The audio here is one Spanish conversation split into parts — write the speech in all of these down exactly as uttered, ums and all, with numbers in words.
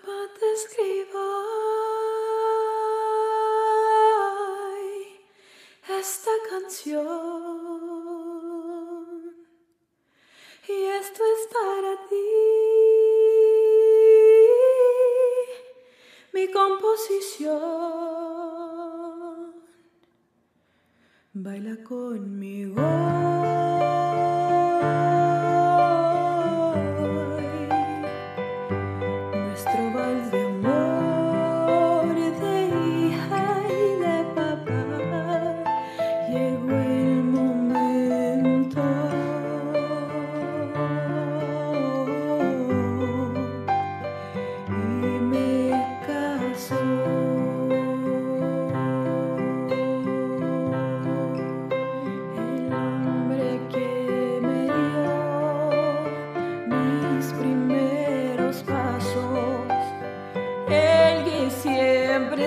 Papá, te escribo hoy esta canción y esto es para ti, mi composición. Baila conmigo. Siempre he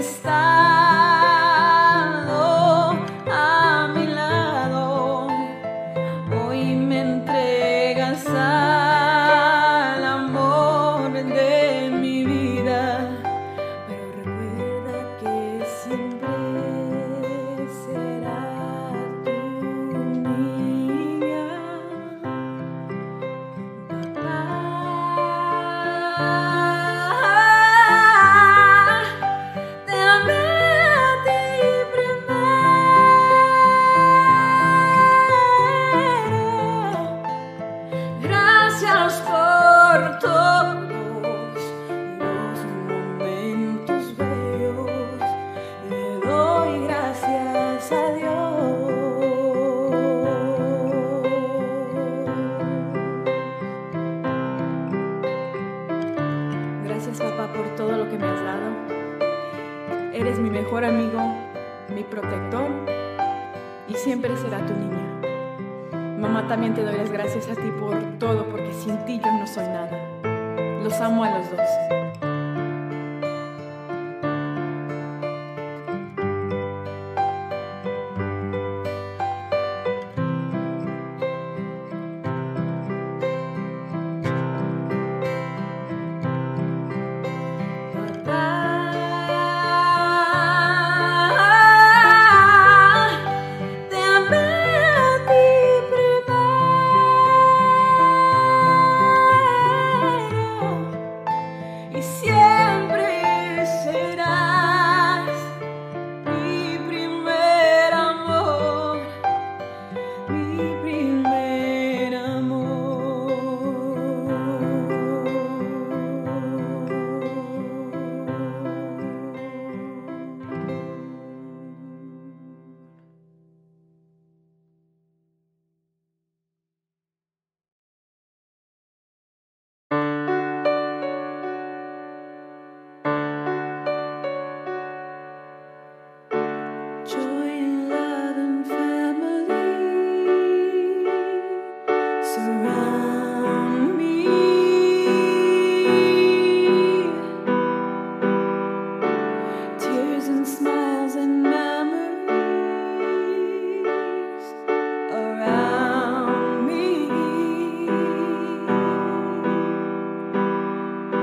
estado a mi lado, hoy me entregas al amor de mi vida, pero recuerda que siempre será tu niña, papá. Por todos los momentos bellos, le doy gracias a Dios. Gracias, papá, por todo lo que me has dado. Eres mi mejor amigo, mi protector y siempre será tu niña. Mamá, también te doy las gracias a ti por todo, porque sin ti yo no soy nada. Los amo a los dos.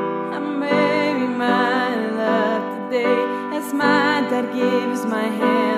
Gives my hand